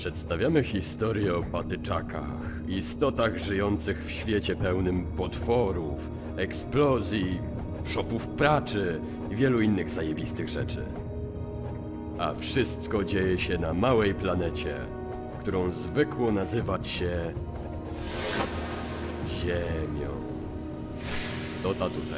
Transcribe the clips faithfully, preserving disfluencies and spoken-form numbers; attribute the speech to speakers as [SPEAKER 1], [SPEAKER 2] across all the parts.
[SPEAKER 1] Przedstawiamy historię o patyczakach, istotach żyjących w świecie pełnym potworów, eksplozji, szopów praczy i wielu innych zajebistych rzeczy. A wszystko dzieje się na małej planecie, którą zwykło nazywać się Ziemią. To ta tutaj.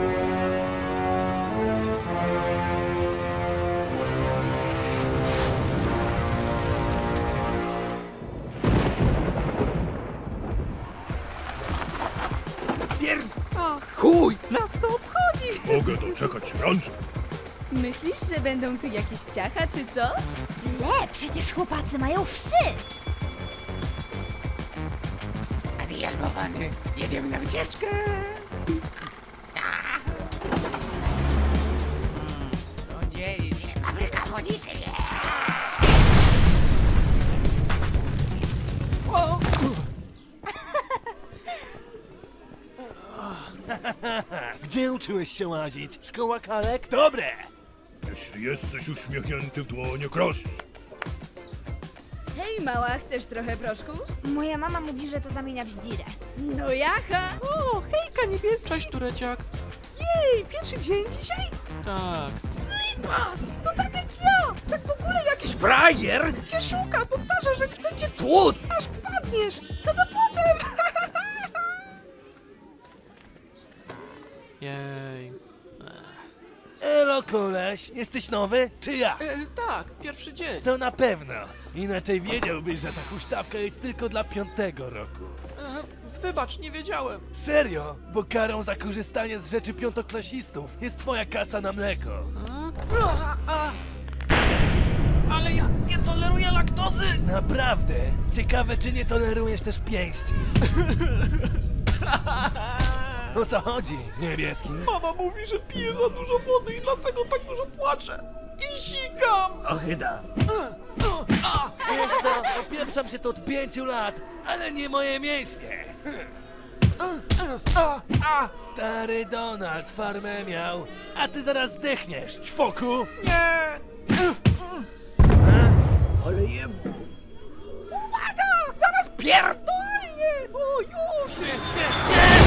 [SPEAKER 2] Ach,
[SPEAKER 3] Chuj!
[SPEAKER 2] nas to obchodzi!
[SPEAKER 4] Mogę doczekać ranczu.
[SPEAKER 5] Myślisz, że będą tu jakieś ciacha czy coś?
[SPEAKER 6] Le, przecież chłopacy mają wszy!
[SPEAKER 3] A ty jarzmowany, jedziemy na wycieczkę! To dzieje się, fabryka wodnicy, nie!
[SPEAKER 2] O! Gdzie uczyłeś się łazić? Szkoła kalek? Dobre!
[SPEAKER 4] Jeśli jesteś uśmiechnięty w dłonie, krosz.
[SPEAKER 5] Hej mała, chcesz trochę proszku?
[SPEAKER 6] Moja mama mówi, że to zamienia w zdzirę.
[SPEAKER 5] No jacha!
[SPEAKER 2] O, hejka niebieska!
[SPEAKER 7] Cześć, Tureciak.
[SPEAKER 2] Jej, pierwszy dzień dzisiaj?
[SPEAKER 7] Tak.
[SPEAKER 2] Was, to tak jak ja! Tak w ogóle jakiś frajer cię szuka, powtarza, że chce cię tłuc, aż padniesz! Co to potem?
[SPEAKER 7] Jej.
[SPEAKER 2] Elo, koleś, jesteś nowy, czy ja?
[SPEAKER 7] E, tak, pierwszy dzień.
[SPEAKER 2] To na pewno. Inaczej wiedziałbyś, że ta huśtawka jest tylko dla piątego roku.
[SPEAKER 7] E, wybacz, nie wiedziałem.
[SPEAKER 2] Serio? Bo karą za korzystanie z rzeczy piątoklasistów jest twoja kasa na mleko.
[SPEAKER 7] A, a, ale ja nie toleruję laktozy.
[SPEAKER 2] Naprawdę? Ciekawe, czy nie tolerujesz też pięści. O co chodzi, niebieski?
[SPEAKER 7] Mama mówi, że piję za dużo wody i dlatego tak dużo płaczę. I sikam.
[SPEAKER 2] Ochyda. Wiesz co, opieprzam się to od pięciu lat, ale nie moje mięśnie. Stary Donald farmę miał, a ty zaraz zdechniesz, ćwoku.
[SPEAKER 7] Nie.
[SPEAKER 2] Ale jemu.
[SPEAKER 3] Uwaga! Zaraz pierdolnie! O, już!
[SPEAKER 2] Nie, nie, nie!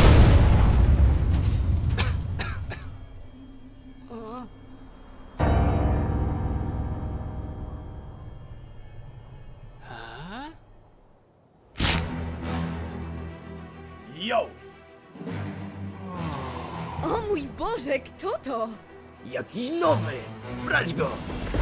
[SPEAKER 3] Yo!
[SPEAKER 5] O mój Boże, kto to?
[SPEAKER 3] Jakiś nowy! Brać go!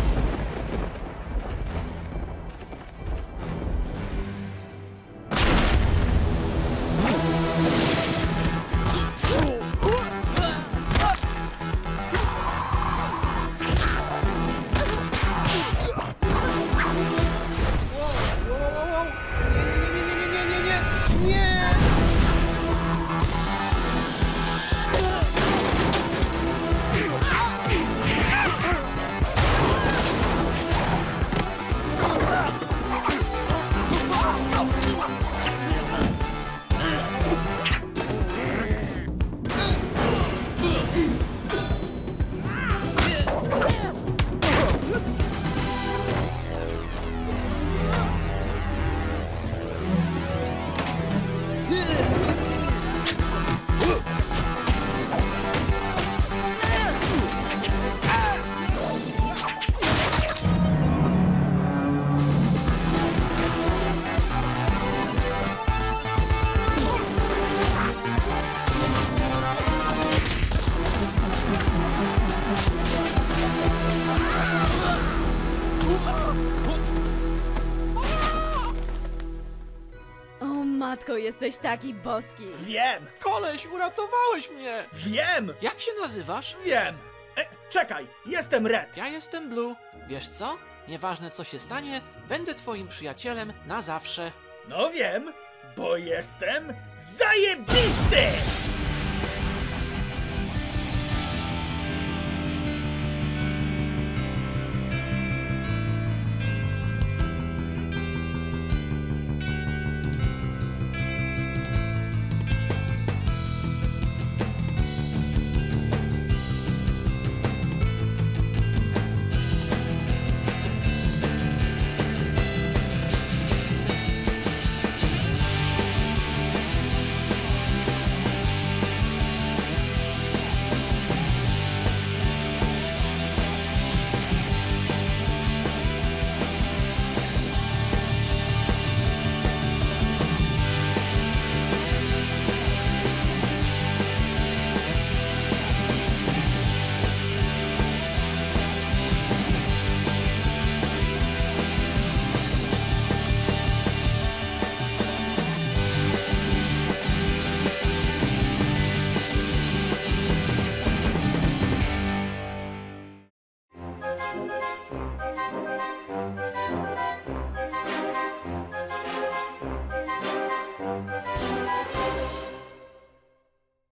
[SPEAKER 5] Matko, jesteś taki boski.
[SPEAKER 8] Wiem!
[SPEAKER 7] Koleś, uratowałeś mnie.
[SPEAKER 8] Wiem!
[SPEAKER 7] Jak się nazywasz?
[SPEAKER 8] Wiem! E, czekaj, jestem Red!
[SPEAKER 7] Ja jestem Blue. Wiesz co? Nieważne co się stanie, będę twoim przyjacielem na zawsze.
[SPEAKER 8] No wiem, bo jestem zajebisty!